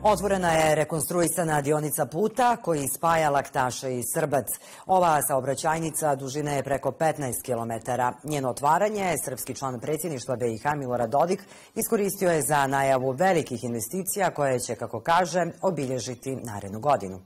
Otvorena je rekonstruisana dionica puta koji spaja Laktaše i Srbac. Ova saobraćajnica dužine je preko 15 kilometara. Njeno otvaranje, srpski član predsjedništva BiH Milorad Dodik iskoristio je za najavu velikih investicija koje će, kako kaže, obilježiti narednu godinu.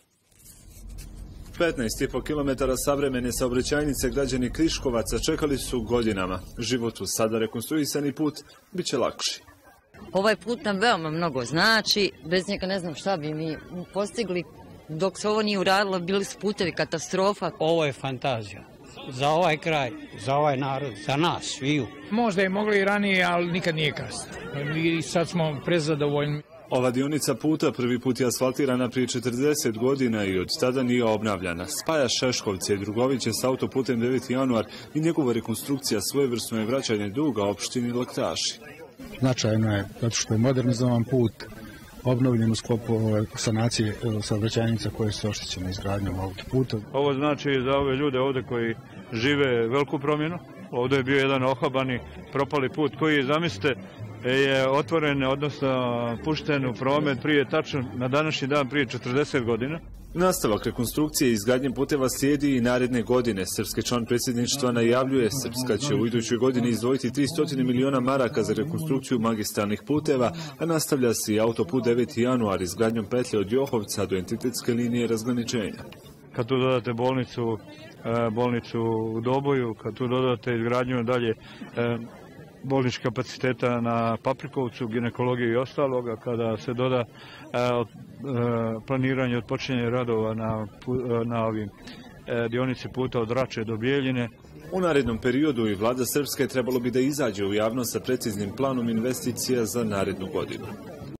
15,5 kilometara savremene saobraćajnice građani Kriškovaca čekali su godinama. Život uz sada rekonstruisani put bit će lakši. Ovaj put nam veoma mnogo znači, bez njega ne znam šta bi mi postigli. Dok se ovo nije uradilo, bili su putevi katastrofa. Ovo je fantazija. Za ovaj kraj, za ovaj narod, za nas, sviju. Možda je moglo i ranije, ali nikad nije kasno. I sad smo prezadovoljni. Ova dionica puta prvi put je asfaltirana prije 40 godina i od tada nije obnavljana. Spaja Šeškovce i Drugoviće s autoputem 9. januar i njegova rekonstrukcija svojevrsno je vraćanje duga opštini Laktaši. Značajno je zato što je modernizovan put, obnovljen u sklopu sanacije saobraćajnica koje su oštećene izgradnjom ovog puta. Ovo znači za ove ljude ovde koji žive veliku promjenu. Ovdje je bio jedan ohabani, propali put koji, zamislite, je otvoren, odnosno pušten u promet prije tačno na današnji dan prije 40 godina. Nastavak rekonstrukcije i izgradnje puteva slijedi i naredne godine. Srpski član predsjedništva najavljuje Srpska će u idućoj godini izdvojiti 300 miliona maraka za rekonstrukciju magistralnih puteva, a nastavlja se i autoput 9. januar izgradnjom petlje od Johovca do entitetske linije razgraničenja. Kad tu dodate bolnicu u Doboju, kad tu dodate izgradnju dalje bolničkih kapaciteta na Paprikovcu, ginekologiju i ostaloga, kada se doda planiranje odpočinjanja radova na ovim dionici puta od Rače do Bijeljine. U narednom periodu i vlada Srpske trebalo bi da izađe u javnost sa preciznim planom investicija za narednu godinu.